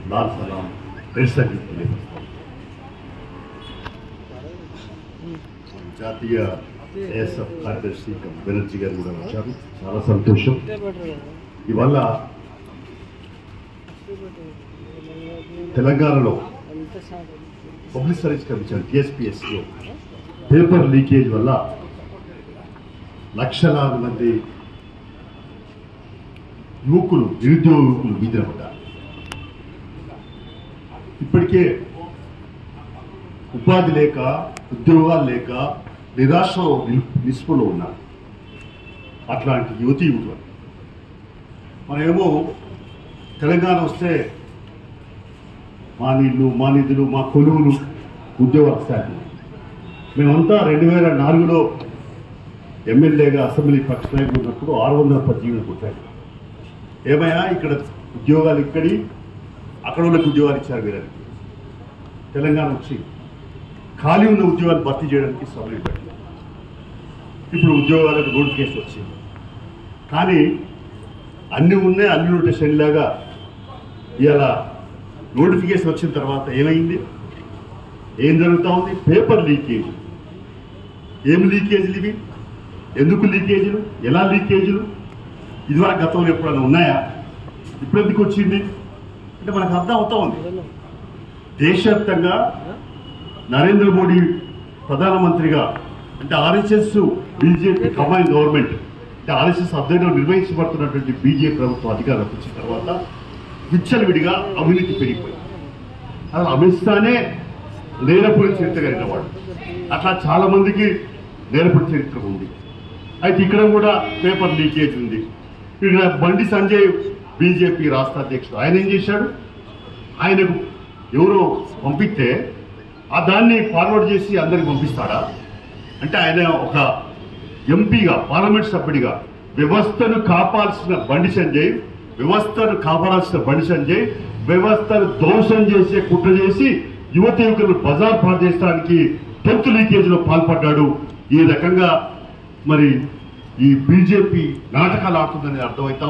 లాల్ సలాం red సంగీతం జాతీయ ASF కార్యదర్శి బెనర్జీ గారు కూడా వచ్చారు. చాలా సంతోషం. ఇవాళ తెలంగాణలో పబ్లిక్ సర్వీస్ కమిషన్ టీఎస్పీఎస్లో పేపర్ లీకేజ్ వల్ల లక్షలాది మంది యువకులు నిరుద్యోగ యువకులు వీధిన పడ్డారు. ఇప్పటికే ఉపాధి లేక ఉద్యోగాలు లేక నిరాశలో నిస్పృహలో ఉన్నారు. అట్లాంటి యువతి యువకులు మనమేమో తెలంగాణ వస్తే మా నీళ్లు మా నిధులు మా కొలువులు ఉద్యోగాలు వస్తాయి. మేమంతా 2004లో ఎమ్మెల్యేగా అసెంబ్లీ పక్ష నాయకులు ఉన్నప్పుడు 618 కొట్టారు. ఏమయ్యా ఇక్కడ ఉద్యోగాలు ఇక్కడి అక్కడ వాళ్ళకి ఉద్యోగాలు ఇచ్చారు. వీరని తెలంగాణ వచ్చి ఖాళీ ఉన్న ఉద్యోగాలు భర్తీ చేయడానికి సభలు పెట్టారు. ఇప్పుడు ఉద్యోగాలకు నోటిఫికేషన్ వచ్చింది. కానీ అన్నీ ఉన్నాయి, అన్ని నోటిఫికేషన్ లాగా ఇవాళ నోటిఫికేషన్ వచ్చిన తర్వాత ఏమైంది, ఏం జరుగుతూ ఉంది? Paper leakage. ఏం లీకేజీలు ఇవి? ఎందుకు లీకేజీలు? ఎలా లీకేజీలు? ఇదివరకు గతంలో ఎప్పుడైనా ఉన్నాయా? ఇప్పుడు ఎందుకు వచ్చింది అంటే మనకు అర్థం అవుతా ఉంది. దేశవ్యాప్తంగా నరేంద్ర మోడీ ప్రధానమంత్రిగా అంటే ఆర్ఎస్ఎస్ బీజేపీ కంబైన్ గవర్నమెంట్ అంటే ఆర్ఎస్ఎస్ ఆధ్వర్యంలో నిర్వహించబడుతున్నటువంటి బీజేపీ ప్రభుత్వం అధికారంలోకి వచ్చిన తర్వాత విచ్చలవిడిగా అవినీతి పెరిగిపోయింది. అసలు అమిత్ షానే నేరపూరి చరిత్ర కలిగిన వాడు. అట్లా చాలా మందికి నేరపూరి చరిత్ర ఉంది. అయితే ఇక్కడ కూడా పేపర్ లీకేజ్ ఉంది. ఇక్కడ బండి సంజయ్ బీజేపీ రాష్ట్ర అధ్యక్షుడు, ఆయన ఏం చేశాడు? ఆయనకు ఎవరో పంపిస్తే దాన్ని ఫార్వర్డ్ చేసి అందరికి పంపిస్తాడా? అంటే ఆయన ఒక ఎంపీగా పార్లమెంట్ సభ్యుడిగా వ్యవస్థను కాపాడాల్సిన బండి సంజయ్ వ్యవస్థను ధ్వంసం చేసే కుట్ర చేసి యువకులను బజార్ పాలు చేసడానికి 10th లీకేజ్ లో పాల్పడ్డాడు. ఈ రకంగా మరి ఈ బీజేపీ నాటకాలు ఆడుతుందని అర్థమవుతా